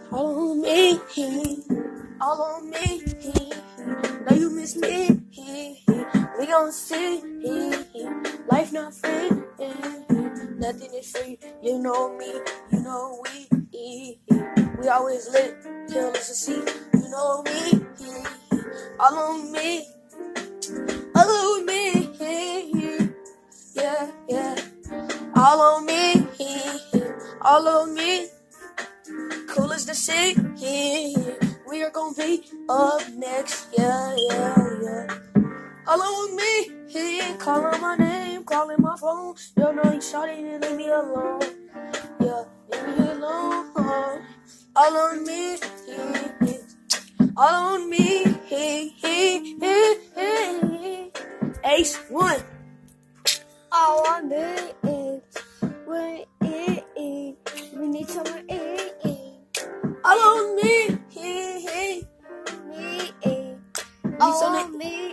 All on me, all on me. Now you miss me. We gon' see. Life not free. Nothing is free. You know me, you know we. We always lit till it's a seat. You know me, all on me, all on me. Yeah, yeah. All on me, all on me. Cool as the sea, we are gonna be up next, yeah, yeah, yeah. All on me, calling my name, calling my phone. You know you shawty to leave me alone, yeah, leave me alone. All on me, all on me, Ace one. All on me is when we need someone All on me, all on me,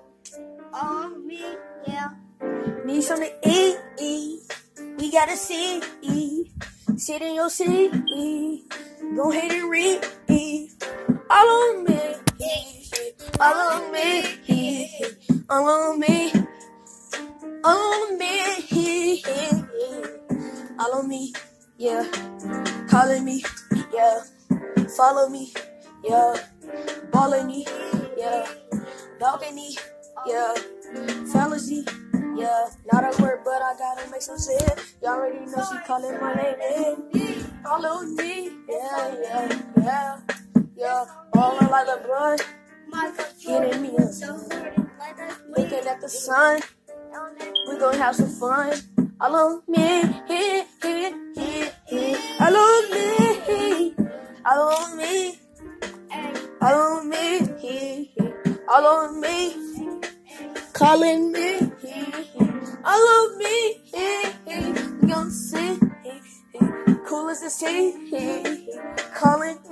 yeah. need some to eat. We gotta see. Sit in your seat. Go ahead and read. All on me. All on me. All on me. All on me. All on me. Yeah. Calling me. Yeah. Follow me. Yeah. Balling me. Yeah. Dogging me. Yeah. Fallacy. Yeah, not a word, but I gotta make some sense. You already know she calling my name. All on me, yeah. Ballin' like LeBron, getting me up. Looking at the sun, we gon' have some fun. All on me, all on me, all on me, all on me, all on me, calling me. All of me, we gon' see, cool as the sea, calling